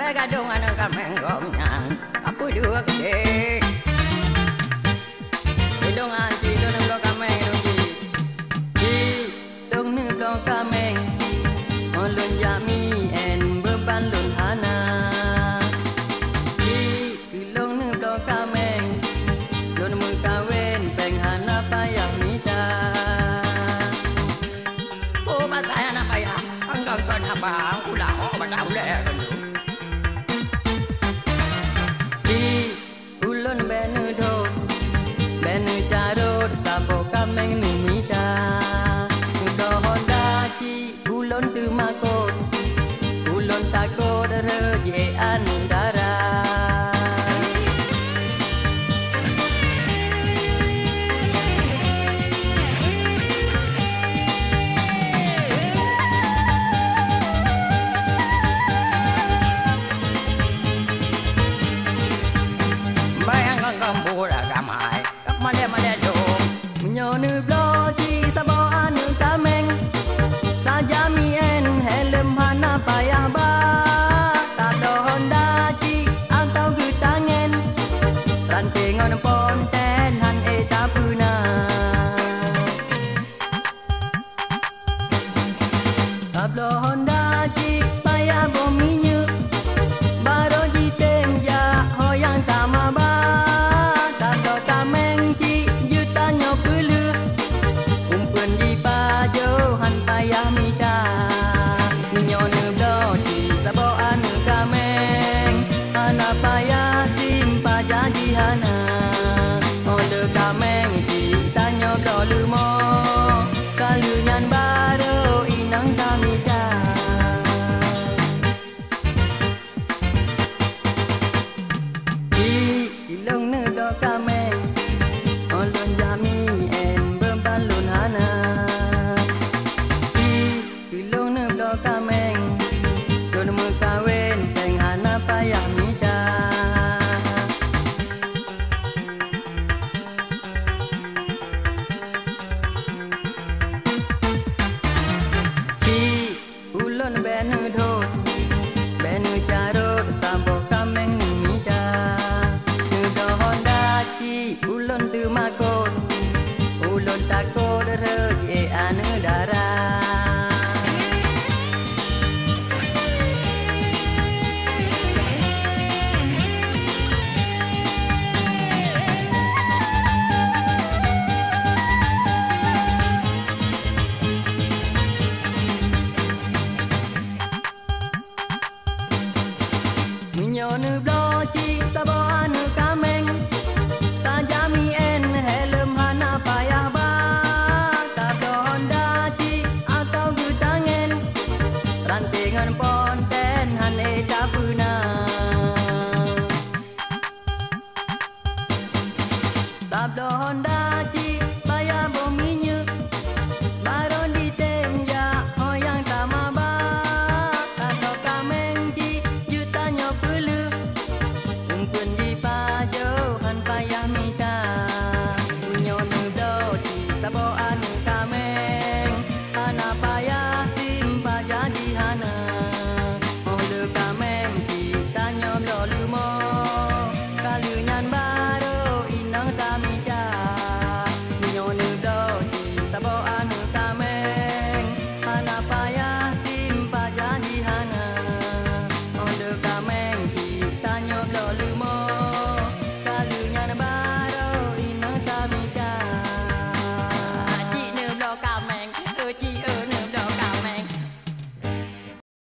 gadungan kamengomnya aku dua gede ilungan di dong blok kameng di dong ne blok kameng olun jami en beban lun hana di ilung ne blok kameng lun mun kawen peng hana payah mita oh bataya na payah anggang kon abang ulah oh badau le benu do benu jarod sabo kameng numita do honda ci ulon tu makot ulon takot re ye andara payah ba tak ada honda ci atau getangen rantingan ponten han eta puna kablo honda ci payah bominya baro jitem ja hoyang sama ba tak ada tameng ci jutanya pelu umpun di pajo han payah mita payah simpa janji hana onde kameng kita nyoblo lumo kalunyan baru inang kamita di ilung ne do kameng olun jami en beban lun hana di ilung ne do kameng lun mu kawen peng hana payah mita ulun benu do benu jarod sabo kameng numita do honda ci ulun tu makot ulun takot re ye anu dara Nyonu blo ci sabo